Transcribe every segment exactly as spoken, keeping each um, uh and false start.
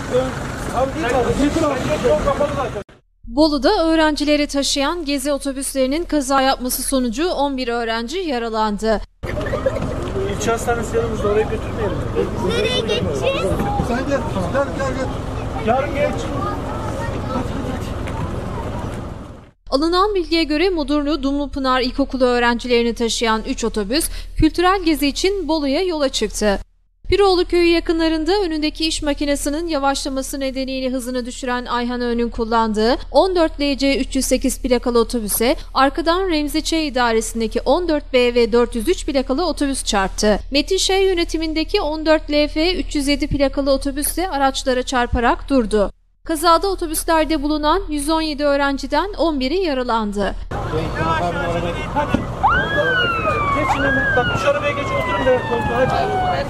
Bolu'da öğrencileri taşıyan gezi otobüslerinin kaza yapması sonucu on bir öğrenci yaralandı. İlçe hastanesi yanımızda, oraya götürmeyelim. Nereye geçeceğiz? Sen gel, gel, gel, gel. Yarın geç. Alınan bilgiye göre Mudurnu Dumlupınar İlkokulu öğrencilerini taşıyan üç otobüs kültürel gezi için Bolu'ya yola çıktı. Piroğlu köyü yakınlarında önündeki iş makinesinin yavaşlaması nedeniyle hızını düşüren Ayhan Ön'ün kullandığı on dört L C üç yüz sekiz plakalı otobüse arkadan Remzi Ç. idaresindeki on dört B ve dört yüz üç plakalı otobüs çarptı. Metin Ş. yönetimindeki on dört L F üç yüz yedi plakalı otobüs de araçlara çarparak durdu. Kazada otobüslerde bulunan yüz on yedi öğrenciden on biri yaralandı. Geçin hemen. Bak şu arabaya geç, oturun da kontrol. Hadi.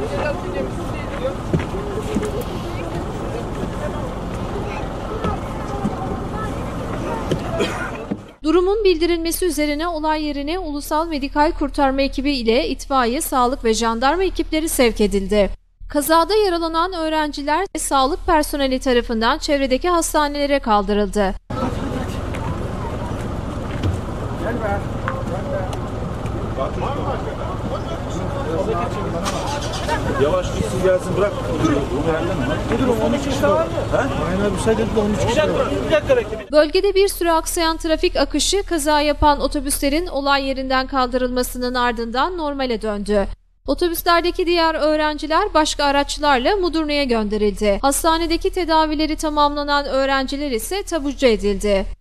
Durumun bildirilmesi üzerine olay yerine Ulusal Medikal Kurtarma Ekibi ile itfaiye, sağlık ve jandarma ekipleri sevk edildi. Kazada yaralanan öğrenciler sağlık personeli tarafından çevredeki hastanelere kaldırıldı. Gel be. Yavaş gitsin gelsin, bırak. Müdürüm on üç kişi var mı? He? Aynen müsaade edin, on üç kişi var. Bir dakika bekle. Bölgede bir süre aksayan trafik akışı kaza yapan otobüslerin olay yerinden kaldırılmasının ardından normale döndü. Otobüslerdeki diğer öğrenciler başka araçlarla Mudurnu'ya gönderildi. Hastanedeki tedavileri tamamlanan öğrenciler ise taburcu edildi.